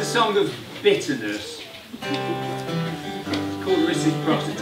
a song of bitterness. It's called Reciprocity.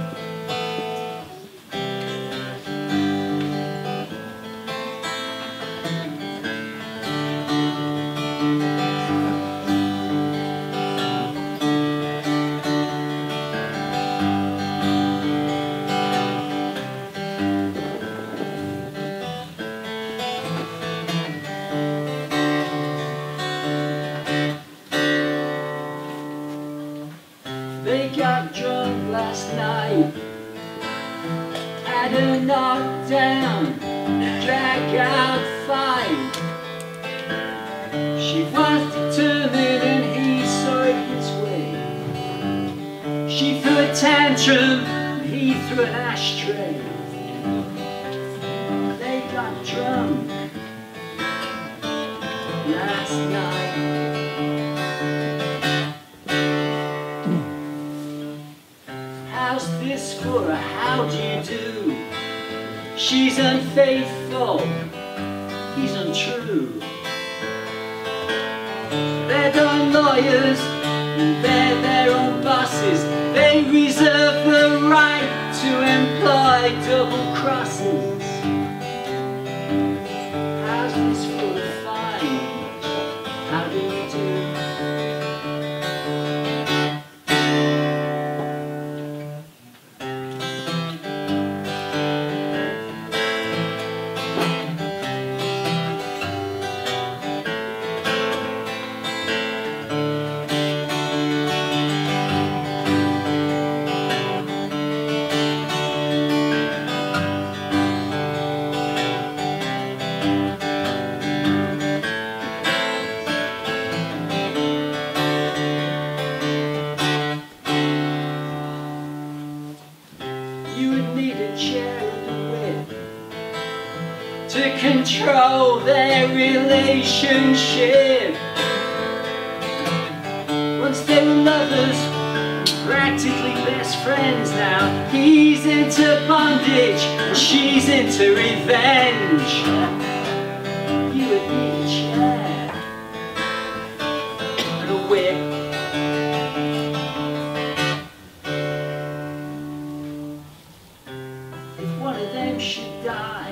They got drunk last night, had a knockdown, drag out fight. She was determined and he saw it his way. She threw a tantrum and he threw an ashtray. They got drunk last night. How's this for a how do you do? She's unfaithful, he's untrue. They're their own lawyers, and they're their own bosses. They reserve the right to employ double crosses. How's this for a fine? How do you do? You would need a chair and a whip to control their relationship. Once they were lovers, practically best friends now. He's into bondage and she's into revenge. You would need a chair and a whip. One of them should die,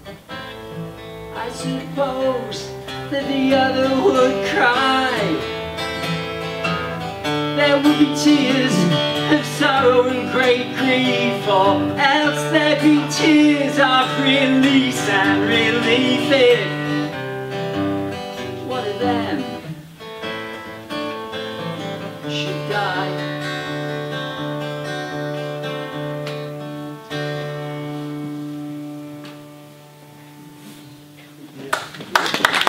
I suppose that the other would cry. There would be tears of sorrow and great grief, or else there'd be tears of release and relief if one of them should die. Yeah.